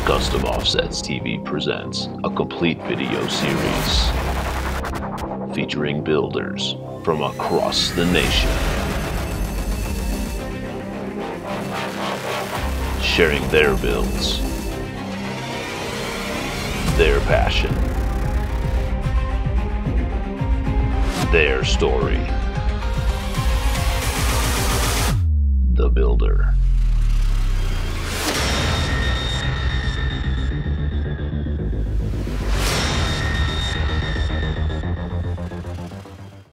Custom Offsets TV presents a complete video series featuring builders from across the nation, sharing their builds, their passion, their story. The Builder.